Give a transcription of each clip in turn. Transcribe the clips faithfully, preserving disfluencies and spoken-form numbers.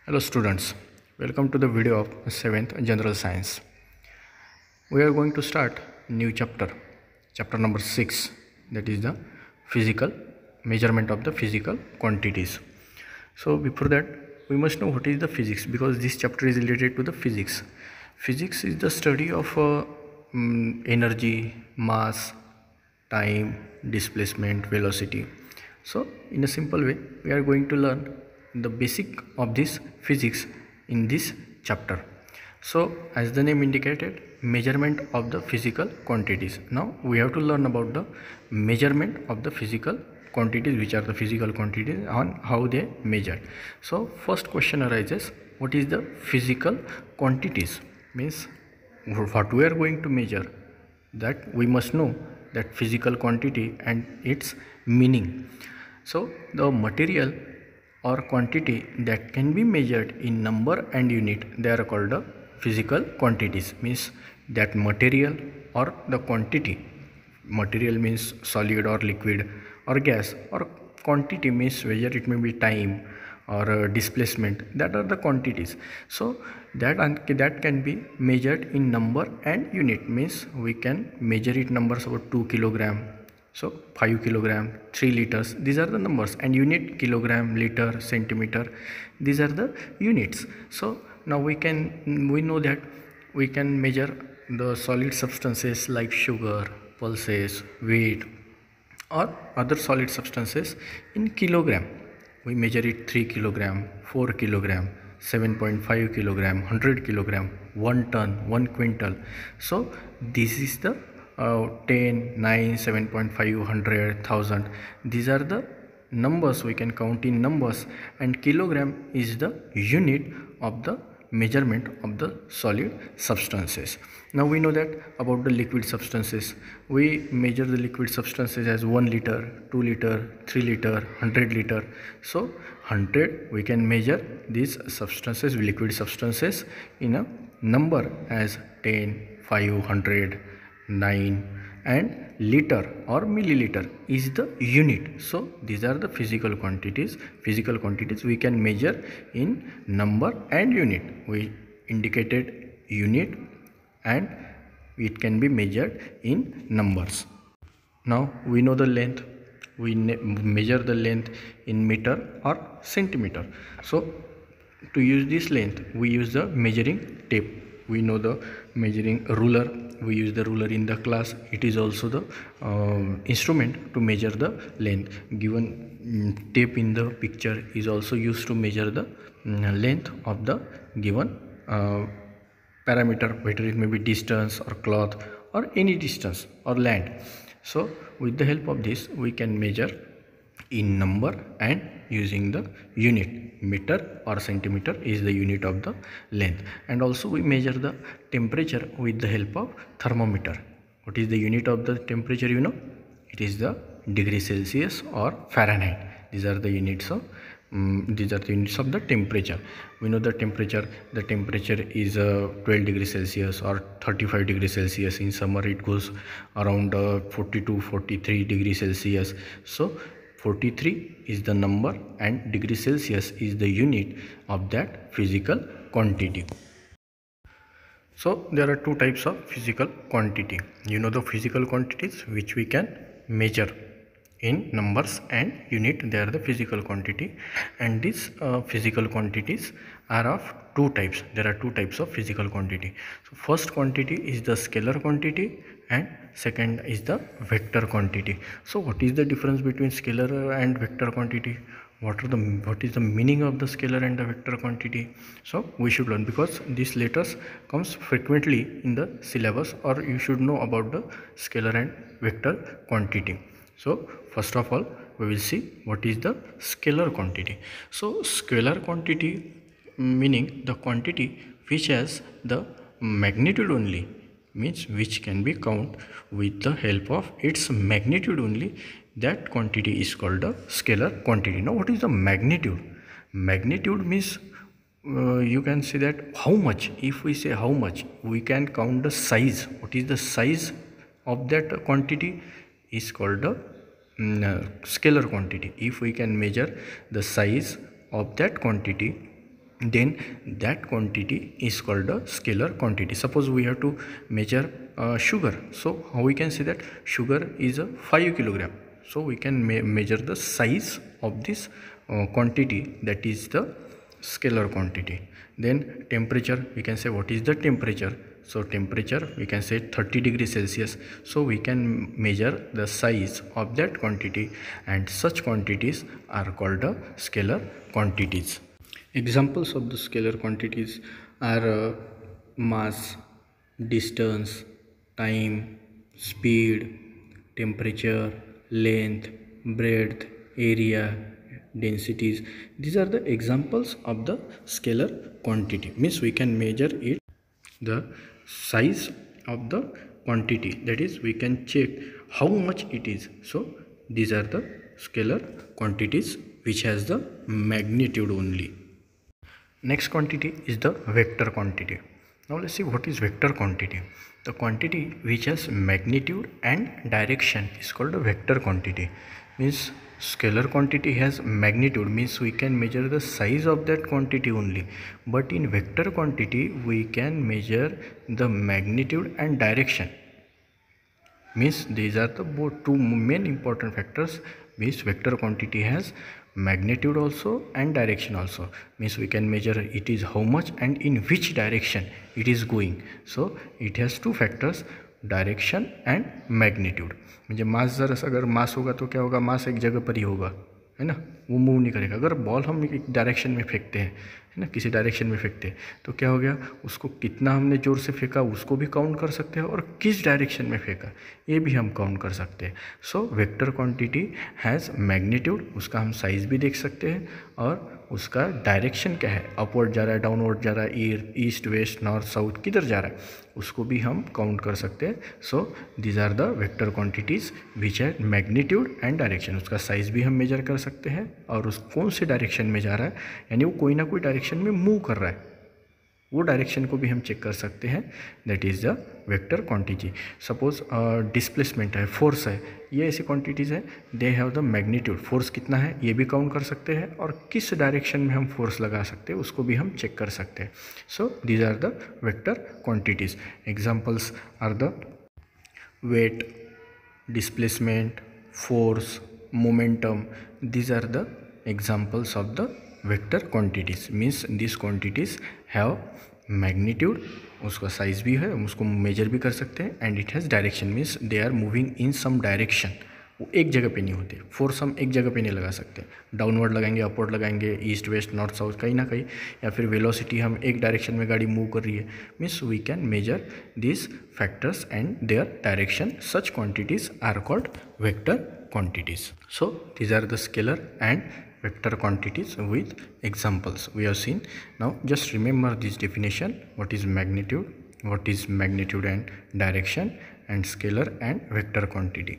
Hello students, welcome to the video of seventh General Science. We are going to start new chapter, chapter number six, that is the physical measurement of the physical quantities. So before that, we must know what is the physics, because this chapter is related to the physics. Physics is the study of uh, um, energy, mass, time, displacement, velocity. So in a simple way, we are going to learn the basic of this physics in this chapter. So as the name indicated, measurement of the physical quantities. Now we have to learn about the measurement of the physical quantities, which are the physical quantities, on how they measure. So first question arises, what is the physical quantities? Means what we are going to measure, that we must know that physical quantity and its meaning. So the material or quantity that can be measured in number and unit, they are called the physical quantities. Means that material or the quantity, material means solid or liquid or gas, or quantity means whether it may be time or uh, displacement, that are the quantities. So that that can be measured in number and unit. Means we can measure it numbers about two kilogram, so five kilogram, three liters, these are the numbers, and unit kilogram, liter, centimeter, these are the units. So now we can we know that we can measure the solid substances like sugar, pulses, weight, or other solid substances in kilogram. We measure it three kilogram, four kilogram, seven point five kilogram, one hundred kilogram, one ton, one quintal. So this is the uh, ten, nine, seven point five, one hundred, one thousand. These are the numbers we can count in numbers, and kilogram is the unit of the measurement of the solid substances. Now we know that about the liquid substances, we measure the liquid substances as one liter, two liter, three liter, one hundred liter. So one hundred, we can measure these substances, liquid substances, in a number as ten, five, one hundred, nine, and liter or milliliter is the unit. So these are the physical quantities. Physical quantities we can measure in number and unit. We indicated unit, and it can be measured in numbers. Now we know the length. We measure the length in meter or centimeter. So to use this length, we use the measuring tape. We know the measuring ruler. We use the ruler in the class. It is also the uh, instrument to measure the length. Given um, tape in the picture is also used to measure the um, length of the given uh, parameter, whether it may be distance or cloth or any distance or land. So with the help of this, we can measure in number and using the unit. Meter or centimeter is the unit of the length. And also we measure the temperature with the help of thermometer. What is the unit of the temperature? You know, it is the degree Celsius or Fahrenheit. These are the units of um, these are the units of the temperature. We know the temperature. The temperature is uh, twelve degrees Celsius or thirty-five degrees Celsius. In summer it goes around uh, forty-two, forty-three degrees Celsius. So forty-three is the number, and degree Celsius is the unit of that physical quantity. So there are two types of physical quantity. You know the physical quantities which we can measure in numbers and unit, they are the physical quantity, and these uh, physical quantities are of two types. There are two types of physical quantity. So first quantity is the scalar quantity, and second is the vector quantity. So what is the difference between scalar and vector quantity? What are the what is the meaning of the scalar and the vector quantity? So we should learn, because these letters comes frequently in the syllabus, or you should know about the scalar and vector quantity. So first of all, we will see what is the scalar quantity. So scalar quantity meaning the quantity which has the magnitude only, means which can be counted with the help of its magnitude only. That quantity is called a scalar quantity. Now what is the magnitude? Magnitude means uh, you can say that how much. If we say how much, we can count the size. What is the size of that quantity is called a um, uh, scalar quantity. If we can measure the size of that quantity, then that quantity is called a scalar quantity. Suppose we have to measure uh, sugar, so how we can say that sugar is a five kilogram, so we can me measure the size of this uh, quantity, that is the scalar quantity. Then temperature, we can say what is the temperature, so temperature we can say thirty degrees Celsius, so we can measure the size of that quantity, and such quantities are called a scalar quantities. Examples of the scalar quantities are uh, mass, distance, time, speed, temperature, length, breadth, area, densities. These are the examples of the scalar quantity. Means we can measure it, the size of the quantity, that is we can check how much it is. So these are the scalar quantities which has the magnitude only. Next quantity is the vector quantity. Now let's see what is vector quantity. The quantity which has magnitude and direction is called a vector quantity. Means scalar quantity has magnitude, means we can measure the size of that quantity only, but in vector quantity we can measure the magnitude and direction. Means these are the both two main important factors. Means vector quantity has magnitude also and direction also, means we can measure it is how much and in which direction it is going. So it has two factors, direction and magnitude. म्हणजे mass जर अगर मास होगा तो क्या होगा, मास एक जगह पर ही होगा, है ना, वो मूव नहीं करेगा. अगर बॉल हम एक डायरेक्शन में फेंकते हैं, है ना, किसी डायरेक्शन में फेंकते हैं, तो क्या हो गया, उसको कितना हमने ज़ोर से फेंका उसको भी काउंट कर सकते हैं, और किस डायरेक्शन में फेंका ये भी हम काउंट कर सकते हैं. So vector quantity has magnitude, उसका हम साइज़ भी देख सकते हैं, और उसका डायरेक्शन क्या है, अपवर्ड जा रहा है, डाउनवर्ड जा रहा है, ईस्ट वेस्ट नॉर्थ साउथ किधर जा रहा है, उसको भी हम काउंट कर सकते हैं. So these are the vector quantities which है मैग्नीट्यूड एंड डायरेक्शन. उसका साइज़ भी हम मेजर कर सकते हैं, और उस कौन से डायरेक्शन में जा रहा है, यानी वो कोई ना कोई डायरेक्शन में मूव कर रहा है, वो डायरेक्शन को भी हम चेक कर सकते हैं. That is the vector quantity. Suppose displacement है, फोर्स है, ये ऐसी क्वांटिटीज़ है, they have the magnitude, force कितना है ये भी काउंट कर सकते हैं, और किस डायरेक्शन में हम फोर्स लगा सकते हैं उसको भी हम चेक कर सकते हैं. So these are the vector quantities. Examples are the weight, displacement, force, momentum. these are the examples of the vector quantities. means these quantities have magnitude, उसका साइज भी है, हम उसको मेजर भी कर सकते हैं, and it has direction, means they are moving in some direction. वो एक जगह पे नहीं होते. फोर्स हम एक जगह पे नहीं लगा सकते, डाउनवर्ड लगाएंगे, अपवर्ड लगाएंगे, ईस्ट वेस्ट नॉर्थ साउथ कहीं ना कहीं, या फिर वेलोसिटी हम एक डायरेक्शन में गाड़ी मूव कर रही है. Means we can measure this factors and their direction. Such quantities are called vector quantities. So these are the scalar and vector quantities with examples we have seen. Now just remember this definition: what is magnitude, what is magnitude and direction, and scalar and vector quantity.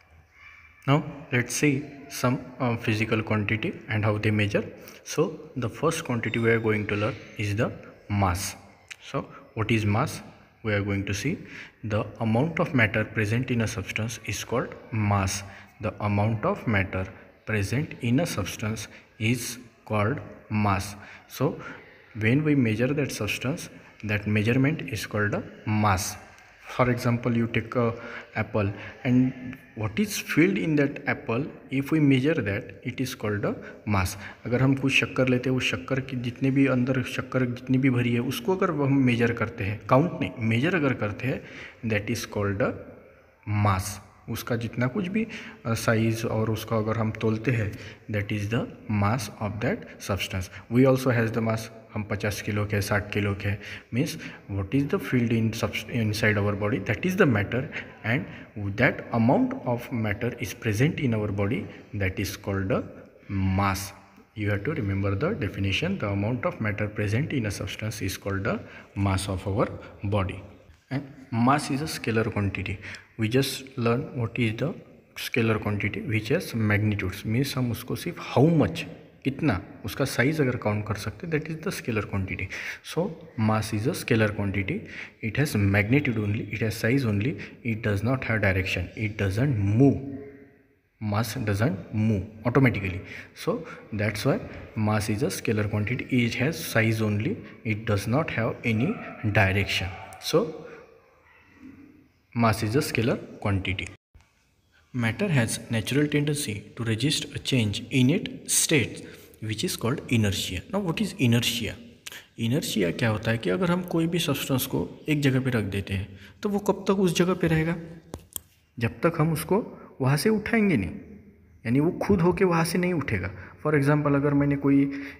Now let's see some uh, physical quantity and how they measure. So the first quantity we are going to learn is the mass. So what is mass? We are going to see the amount of matter present in a substance is called mass. The amount of matter present in a substance is called mass. So when we measure that substance, that measurement is called a mass. For example, you take a apple, and what is filled in that apple, if we measure that, it is called a mass. अगर हम कुछ शक्कर लेते हैं, उस शक्कर की जितने भी अंदर शक्कर जितनी भी भरी है उसको अगर हम मेजर करते हैं, काउंट नहीं, मेजर अगर करते हैं, that is called a mass. उसका जितना कुछ भी साइज़ और उसका अगर हम तोलते हैं, that is the mass of that substance. We also has the mass. हम पचास किलो के, साठ किलो के, means what is the field in inside our body, that is the matter, and that amount of matter is present in our body, that is called the mass. You have to remember the definition: the amount of matter present in a substance is called the mass of our body. And mass is a scalar quantity. We just learn what is the scalar quantity which has magnitudes. means हम उसको सिर्फ how much, कितना, उसका size अगर count कर सकते, that is the scalar quantity. So mass is a scalar quantity. It has magnitude only, it has size only, it does not have direction, it doesn't move. mass doesn't move automatically. So that's why mass is a scalar quantity. It has size only, it does not have any direction. So mass is a scalar quantity. Matter has natural tendency to resist a change in its state which is called inertia. Now what is inertia? Inertia क्या होता है कि अगर हम कोई भी substance को एक जगह पे रख देते हैं तो वो कब तक उस जगह पे रहेगा? जब तक हम उसको वहाँ से उठाएंगे नहीं, यानी वो खुद होके वहाँ से नहीं उठेगा. फॉर एग्जांपल, अगर मैंने कोई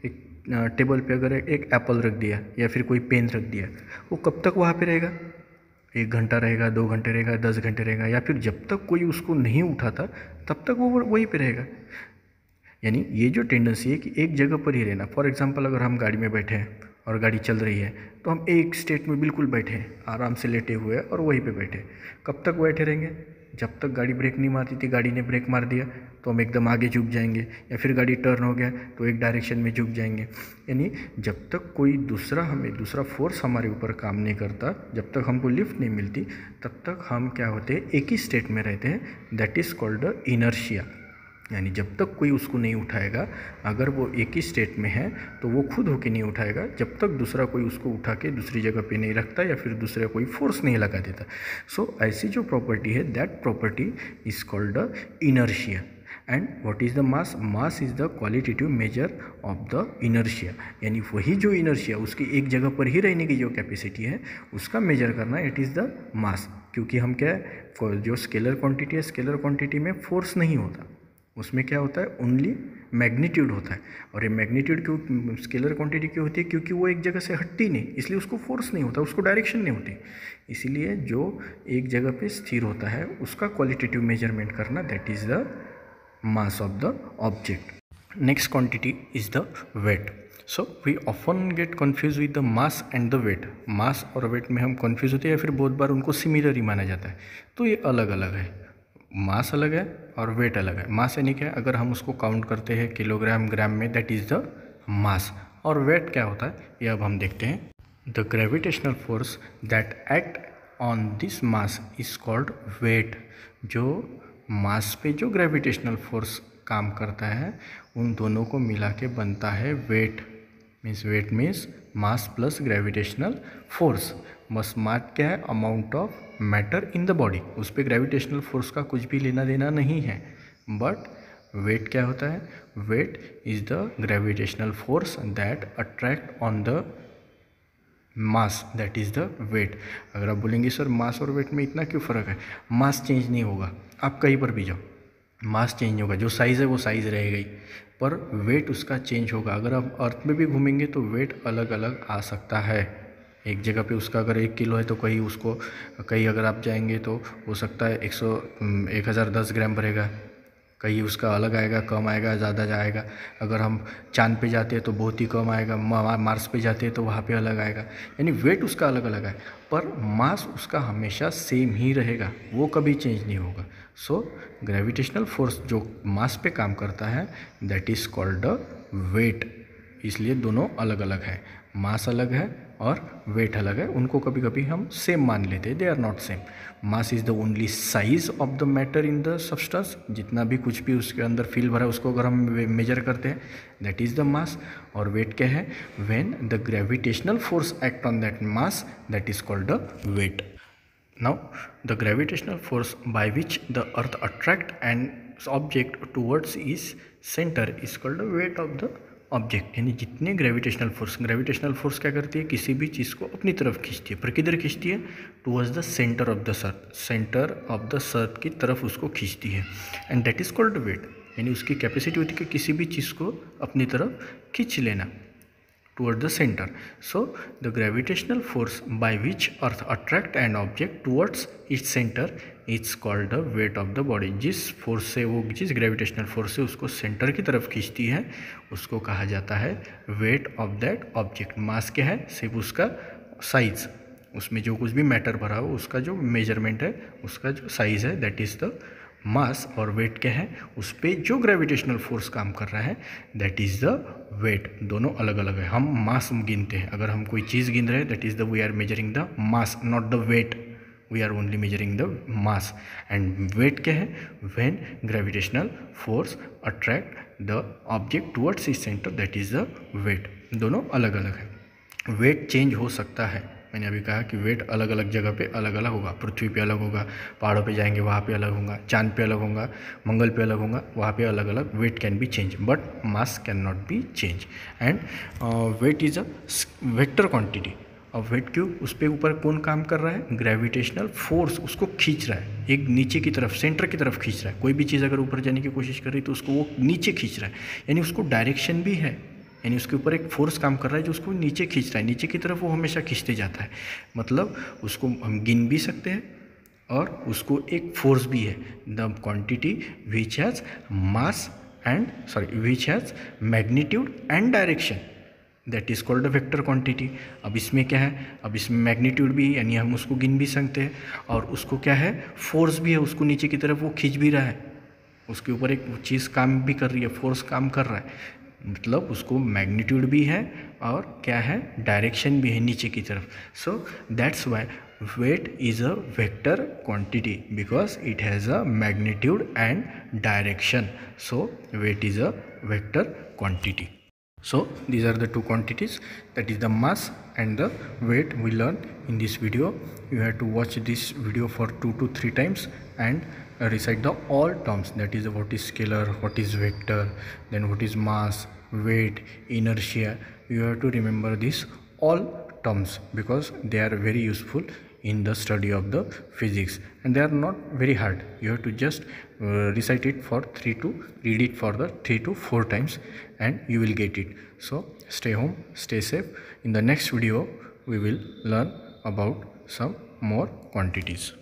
एक टेबल पे अगर एक एप्पल रख दिया या फिर कोई पेन रख दिया, वो कब तक वहाँ पे रहेगा? एक घंटा रहेगा, दो घंटे रहेगा, दस घंटे रहेगा, या फिर जब तक कोई उसको नहीं उठाता तब तक वो वहीं पे रहेगा. यानी ये जो टेंडेंसी है कि एक जगह पर ही रहना. फॉर एग्जांपल, अगर हम गाड़ी में बैठे हैं और गाड़ी चल रही है तो हम एक स्टेट में बिल्कुल बैठे हैं, आराम से लेटे हुए और वहीं पे बैठे. कब तक बैठे रहेंगे? जब तक गाड़ी ब्रेक नहीं मारती थी, गाड़ी ने ब्रेक मार दिया तो हम एकदम आगे झुक जाएंगे, या फिर गाड़ी टर्न हो गया तो एक डायरेक्शन में झुक जाएंगे. यानी जब तक कोई दूसरा हमें दूसरा फोर्स हमारे ऊपर काम नहीं करता, जब तक हमको लिफ्ट नहीं मिलती, तब तक हम क्या होते हैं, एक ही स्टेट में रहते हैं. That is called the inertia. यानी जब तक कोई उसको नहीं उठाएगा, अगर वो एक ही स्टेट में है तो वो खुद होके नहीं उठाएगा, जब तक दूसरा कोई उसको उठा के दूसरी जगह पे नहीं रखता या फिर दूसरा कोई फोर्स नहीं लगा देता. सो so, ऐसी जो प्रॉपर्टी है, that property is called the inertia. And what is the mass? Mass is the qualitative measure of the inertia. यानी वही जो इनर्शिया, उसकी एक जगह पर ही रहने की जो कैपेसिटी है, उसका मेजर करना, इट इज़ द मास. क्योंकि हम क्या है, जो स्केलर क्वांटिटी है, स्केलर क्वांटिटी में फोर्स नहीं होता, उसमें क्या होता है, ओनली मैग्नीट्यूड होता है. और ये मैग्नीट्यूड क्यों स्केलर क्वांटिटी क्यों होती है? क्योंकि वो एक जगह से हटती नहीं, इसलिए उसको फोर्स नहीं होता, उसको डायरेक्शन नहीं होती. इसीलिए जो एक जगह पे स्थिर होता है उसका क्वालिटेटिव मेजरमेंट करना, that is the mass of the object. Next quantity is the weight. So we often get confuse with the mass and the weight. Mass और वेट में हम कन्फ्यूज होते हैं, या फिर बहुत बार उनको सिमिलर ही माना जाता है. तो ये अलग अलग है, मास अलग है और वेट अलग है. मास यानी क्या? अगर हम उसको काउंट करते हैं किलोग्राम ग्राम में, दैट इज़ द मास. और वेट क्या होता है, ये अब हम देखते हैं. The gravitational force that act on this mass is called weight. जो मास पे जो ग्रेविटेशनल फोर्स काम करता है, उन दोनों को मिला के बनता है weight. Means weight means mass plus gravitational force. बस मास क्या है? Amount of matter in the body. उस पर ग्रेविटेशनल फोर्स का कुछ भी लेना देना नहीं है. बट वेट क्या होता है? Weight is the gravitational force that attract on the mass, that is the weight. अगर आप बोलेंगे सर मास और वेट में इतना क्यों फ़र्क है? मास चेंज नहीं होगा, आप कहीं पर भी जाओ, मास चेंज होगा, जो साइज़ है वो साइज़ रहेगा ही, पर वेट उसका चेंज होगा. अगर आप अर्थ में भी घूमेंगे तो वेट अलग अलग आ सकता है. एक जगह पे उसका अगर एक किलो है तो कहीं उसको, कहीं अगर आप जाएंगे तो हो सकता है एक सौ एक हज़ार दस ग्राम भरेगा, कहीं उसका अलग आएगा, कम आएगा, ज़्यादा जाएगा. अगर हम चांद पे जाते हैं तो बहुत ही कम आएगा, मार्स पे जाते हैं तो वहाँ पे अलग आएगा. यानी वेट उसका अलग अलग है, पर मास उसका हमेशा सेम ही रहेगा, वो कभी चेंज नहीं होगा. सो ग्रेविटेशनल फोर्स जो मास पे काम करता है, that is called the weight. इसलिए दोनों अलग अलग है, मास अलग है और वेट अलग है. उनको कभी कभी हम सेम मान लेते हैं, they are not same. Mass is the only size of the matter in the substance. जितना भी कुछ भी उसके अंदर फील भरा है उसको अगर हम मेजर करते हैं, दैट इज़ द मास. और वेट क्या है? When the gravitational force act on that mass, that is called the weight. Now the gravitational force by which the earth attract an object towards its center is called the weight of the object. यानी जितने gravitational force, gravitational force क्या करती है? किसी भी चीज़ को अपनी तरफ खींचती है, पर किधर खींचती है? Towards the centre of the earth, centre of the earth की तरफ उसको खींचती है. And that is called weight. यानी उसकी कैपेसिटी होती है कि किसी भी चीज़ को अपनी तरफ खींच लेना, toward the center. So the gravitational force by which earth attract an object towards its center is called the weight of the body. जिस फोर्स से वो, जिस ग्रेविटेशनल फोर्स से उसको सेंटर की तरफ खींचती है, उसको कहा जाता है weight of that object. Mass क्या है? सिर्फ उसका साइज, उसमें जो कुछ भी मैटर भरा हो उसका जो मेजरमेंट है, उसका जो साइज है, दैट इज़ द मास. और वेट क्या है? उस पर जो ग्रेविटेशनल फोर्स काम कर रहा है, दैट इज़ द वेट. दोनों अलग अलग है. हम मास गिनते हैं, अगर हम कोई चीज़ गिन रहे हैं, that is the we are measuring the mass, not the weight. We are only measuring the mass. And weight क्या है? When gravitational force attract the object towards इस centre, that is the weight. दोनों अलग अलग है. Wait change हो सकता है. मैंने अभी कहा कि वेट अलग अलग जगह पे अलग अलग होगा. पृथ्वी पे अलग होगा, पहाड़ों पे जाएंगे वहाँ पे अलग होगा, चांद पे अलग होगा, मंगल पे अलग होगा, वहाँ पे अलग अलग weight can be change, but mass can not be change. And weight is a vector quantity. अब वेट क्यों? उस पर ऊपर कौन काम कर रहा है? ग्रेविटेशनल फोर्स उसको खींच रहा है, एक नीचे की तरफ, सेंटर की तरफ खींच रहा है. कोई भी चीज़ अगर ऊपर जाने की कोशिश कर रही है तो उसको वो नीचे खींच रहा है, यानी उसको डायरेक्शन भी है, यानी उसके ऊपर एक फोर्स काम कर रहा है जो उसको नीचे खींच रहा है. नीचे की तरफ वो हमेशा खींचते जाता है. मतलब उसको हम गिन भी सकते हैं और उसको एक फोर्स भी है. The quantity which has mass and sorry which has magnitude and direction, that is called a vector quantity. अब इसमें क्या है? अब इसमें मैग्नीट्यूड भी, यानी हम उसको गिन भी सकते हैं, और उसको क्या है? फोर्स भी है, उसको नीचे की तरफ वो खींच भी रहा है, उसके ऊपर एक चीज़ काम भी कर रही है, फोर्स काम कर रहा है. मतलब उसको मैग्नीट्यूड भी है और क्या है? डायरेक्शन भी है नीचे की तरफ. So that's why weight is a vector quantity because it has a magnitude and direction. So weight is a vector quantity. So these are the two quantities, that is the mass and the weight we learned in this video. You have to watch this video for two to three times and uh, recite the all terms, that is what is scalar, what is vector, then what is mass, weight, inertia. You have to remember these all terms because they are very useful in the study of the physics, and they are not very hard. You have to just uh, recite it for three to read it for the three to four times and you will get it. So stay home, stay safe. In the next video we will learn about some more quantities.